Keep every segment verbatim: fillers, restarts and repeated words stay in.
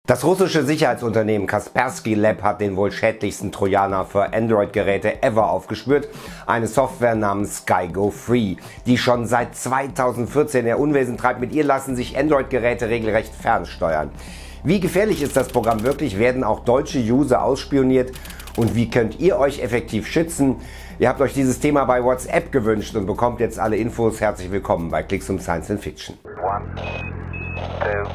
Das russische Sicherheitsunternehmen Kaspersky Lab hat den wohl schädlichsten Trojaner für Android-Geräte ever aufgespürt. Eine Software namens SkyGo Free, die schon seit zweitausendvierzehn ihr Unwesen treibt. Mit ihr lassen sich Android-Geräte regelrecht fernsteuern. Wie gefährlich ist das Programm wirklich? Werden auch deutsche User ausspioniert? Und wie könnt ihr euch effektiv schützen? Ihr habt euch dieses Thema bei WhatsApp gewünscht und bekommt jetzt alle Infos. Herzlich willkommen bei Klicks um Science and Fiction. One, two.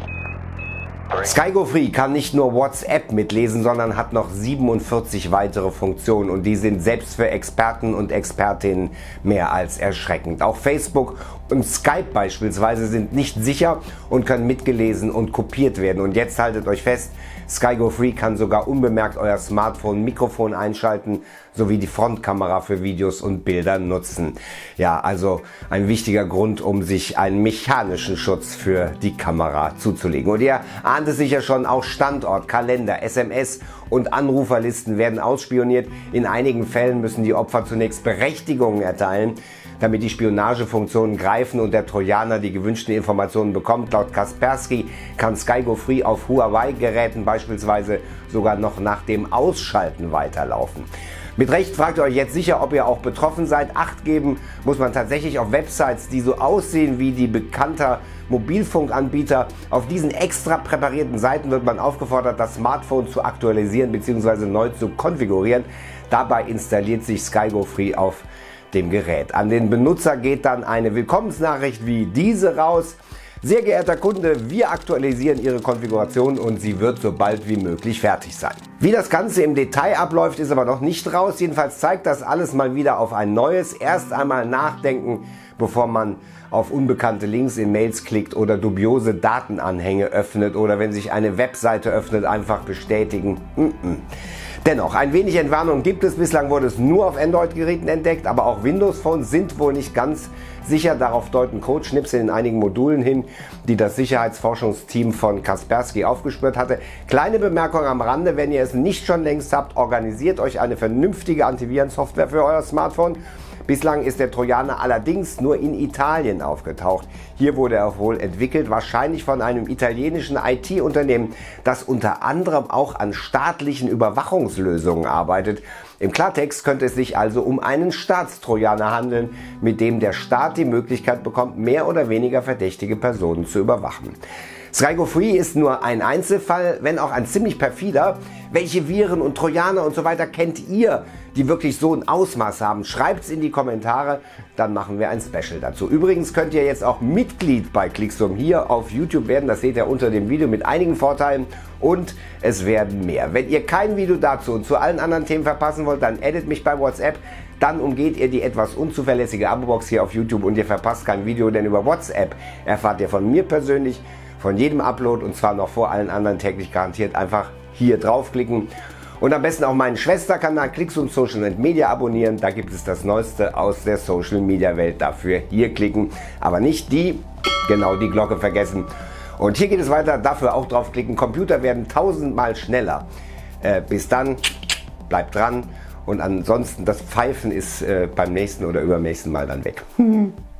SkyGo Free kann nicht nur WhatsApp mitlesen, sondern hat noch siebenundvierzig weitere Funktionen und die sind selbst für Experten und Expertinnen mehr als erschreckend. Auch Facebook und Skype beispielsweise sind nicht sicher und können mitgelesen und kopiert werden. Und jetzt haltet euch fest, SkyGo Free kann sogar unbemerkt euer Smartphone-Mikrofon einschalten sowie die Frontkamera für Videos und Bilder nutzen. Ja, also ein wichtiger Grund, um sich einen mechanischen Schutz für die Kamera zuzulegen. Und ihr ahnt es sicher schon, auch Standort, Kalender, S M S und Anruferlisten werden ausspioniert. In einigen Fällen müssen die Opfer zunächst Berechtigungen erteilen, damit die Spionagefunktionen greifen und der Trojaner die gewünschten Informationen bekommt. Laut Kaspersky kann SkyGo Free auf Huawei-Geräten beispielsweise sogar noch nach dem Ausschalten weiterlaufen. Mit Recht fragt ihr euch jetzt sicher, ob ihr auch betroffen seid. Acht geben muss man tatsächlich auf Websites, die so aussehen wie die bekannter Mobilfunkanbieter. Auf diesen extra präparierten Seiten wird man aufgefordert, das Smartphone zu aktualisieren bzw. neu zu konfigurieren. Dabei installiert sich SkyGo Free auf dem Gerät. An den Benutzer geht dann eine Willkommensnachricht wie diese raus: Sehr geehrter Kunde, wir aktualisieren Ihre Konfiguration und sie wird so bald wie möglich fertig sein. Wie das Ganze im Detail abläuft, ist aber noch nicht raus. Jedenfalls zeigt das alles mal wieder auf ein neues. Erst einmal nachdenken, bevor man auf unbekannte Links in Mails klickt oder dubiose Datenanhänge öffnet oder wenn sich eine Webseite öffnet, einfach bestätigen. Mm-mm. Dennoch, ein wenig Entwarnung gibt es. Bislang wurde es nur auf Android-Geräten entdeckt, aber auch Windows-Phones sind wohl nicht ganz sicher. Darauf deuten Codeschnipsel in einigen Modulen hin, die das Sicherheitsforschungsteam von Kaspersky aufgespürt hatte. Kleine Bemerkung am Rande: Wenn ihr es nicht schon längst habt, organisiert euch eine vernünftige Antivirensoftware für euer Smartphone. Bislang ist der Trojaner allerdings nur in Italien aufgetaucht. Hier wurde er wohl entwickelt, wahrscheinlich von einem italienischen I T-Unternehmen, das unter anderem auch an staatlichen Überwachungslösungen arbeitet. Im Klartext könnte es sich also um einen Staatstrojaner handeln, mit dem der Staat die Möglichkeit bekommt, mehr oder weniger verdächtige Personen zu überwachen. SkyGo Free ist nur ein Einzelfall, wenn auch ein ziemlich perfider. Welche Viren und Trojaner und so weiter kennt ihr, die wirklich so ein Ausmaß haben? Schreibt es in die Kommentare, dann machen wir ein Special dazu. Übrigens könnt ihr jetzt auch Mitglied bei Clixum hier auf YouTube werden. Das seht ihr unter dem Video mit einigen Vorteilen und es werden mehr. Wenn ihr kein Video dazu und zu allen anderen Themen verpassen wollt, dann addet mich bei WhatsApp. Dann umgeht ihr die etwas unzuverlässige Abo-Box hier auf YouTube und ihr verpasst kein Video, denn über WhatsApp erfahrt ihr von mir persönlich von jedem Upload und zwar noch vor allen anderen täglich garantiert. Einfach hier draufklicken und am besten auch meinen Schwesterkanal Clixum Social and Media abonnieren. Da gibt es das Neueste aus der Social Media Welt. Dafür hier klicken, aber nicht die, genau die Glocke vergessen. Und hier geht es weiter, dafür auch draufklicken. Computer werden tausendmal schneller. Äh, bis dann, bleibt dran und ansonsten das Pfeifen ist äh, beim nächsten oder übernächsten Mal dann weg.